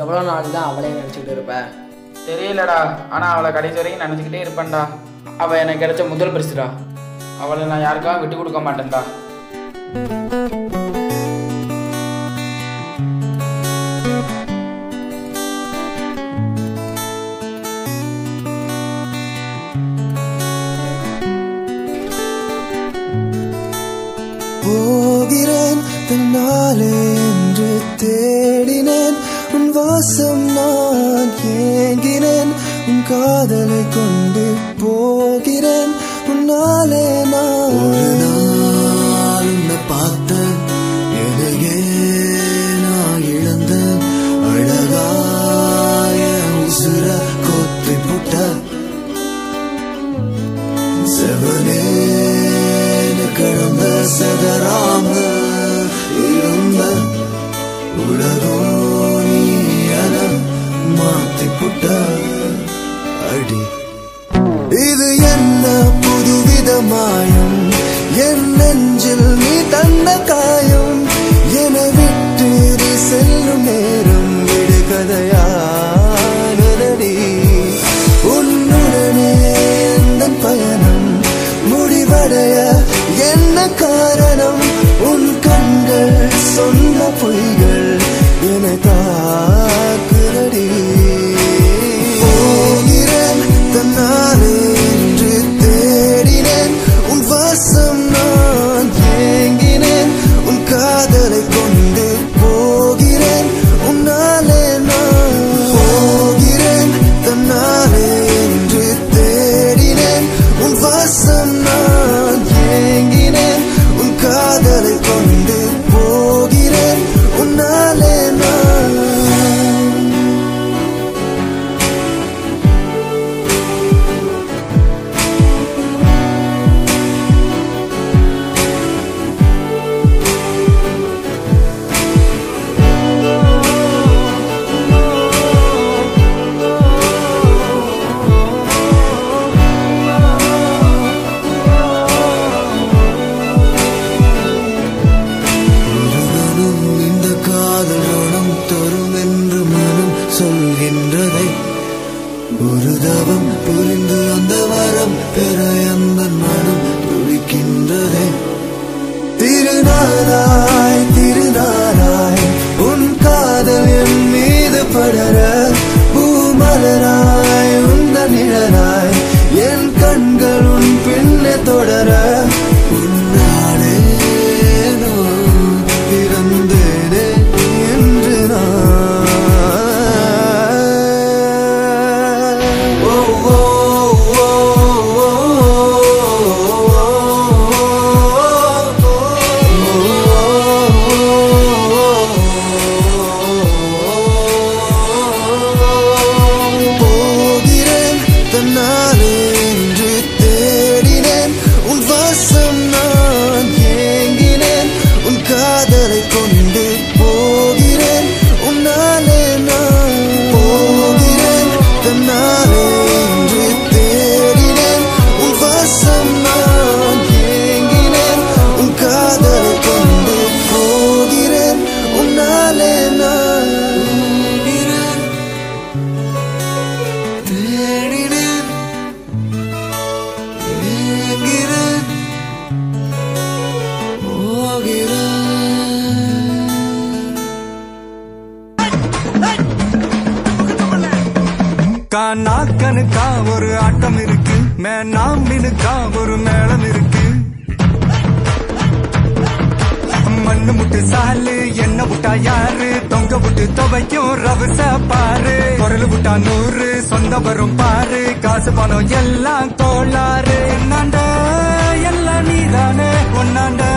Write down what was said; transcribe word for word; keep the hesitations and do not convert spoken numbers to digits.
எவ்வளோ நாள் தான் அவளே நினச்சிக்கிட்டு இருப்ப? தெரியலடா, ஆனால் அவளை கடைசி வரைக்கும் நினச்சிக்கிட்டே இருப்பேன்டா. அவள் எனக்கு கிடைச்ச முதல் பரிசுடா. அவளை நான் யாருக்காக விட்டு கொடுக்க மாட்டேன்டா. போகிறேன் தன்னாலே என்று தேடினேன், உன் வாசம் நான் ஏங்கினேன், உன் காதலை கொண்டு போகிறேன் உன்னாலே நான். ஒரு நாள் உன்னை பார்த்தேன், எதையே நான் இழந்தேன், அழகாய உசுர கொத்தி புட்ட செவனே கடந்த சதராம இருந்த உலகம் நீ என மாத்தி புட்ட அடி. இது என்ன புதுவித மாயம், என் நெஞ்சில் நீ தந்த காயம், என விட்டு நீ செல்லும் நேரம் விடு கதையானதடி. உன்னுடனே எந்த பயணம் முடிவடைய என்ன காரணம், உன் கண்கள் சொன்ன பொய்கள் என தாக்குதடி. போகிறேன் தன்னாலே என்று தேடினேன், உன் வாசம் நான் ஏங்கினேன், உன் காதலை கொண்டு போகிறேன் உன்னாலே நான். போகிறேன் தன்னாலே என்று தேடினேன், உன் வாசம் நான் ஏங்கினேன், உன் காதலை கொண்டு போகிறேன் உன்னாலே நான். ஒரு தவம் புரிந்து அந்த வரம் பெற அந்த மனம் துடிக்கின்றதே. திருநாளாய் திருநாளாய் உன் காதல் என் மீது படர, பூமலராய் உந்த நிழலாய் என் கண்கள் உன் பின்னே தொடர, உன்னாலே நான் பிறந்தேனே என்று நான். நாக்கனுக்கா ஒரு ஆட்டம் இருக்கு, மேனாமினுக்கா ஒரு மேளம் இருக்கு. மண்ணு முட்டு சாலு என்ன விட்டா யாரு, தொங்க விட்டு துவைக்கும் ரவச பாரு. குரல் விட்டா நூறு சொந்த வரும் பாரு, காசு பணம் எல்லாம் கோளாறு. என்னாண்ட எல்லாம் நீதானே, ஒன்னாண்ட